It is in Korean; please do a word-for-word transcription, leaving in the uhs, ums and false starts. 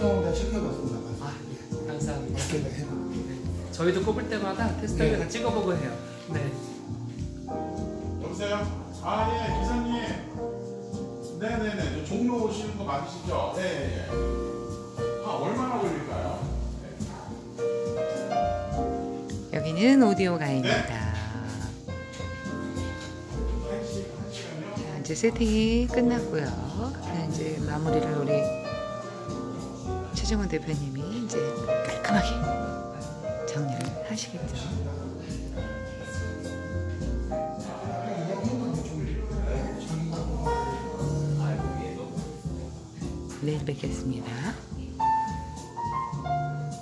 경우 다 체크해봤습니다. 아, 예. 감사합니다. 어깨가 해봐. 네. 저희도 꼽을 때마다 테스트를 네. 다 찍어보고 해요. 네. 여보세요? 아, 예, 기사님. 네네네. 저 종로 오시는 거 맞으시죠? 네, 예. 아, 얼마나 걸릴까요? 네. 여기는 오디오가입니다. 네? 한 시, 한 시간요? 자, 이제 세팅이 끝났고요. 자, 이제 마무리를 우리 최정원 대표님이 이제 깔끔하게 정리를 하시겠죠. 내일 뵙겠습니다.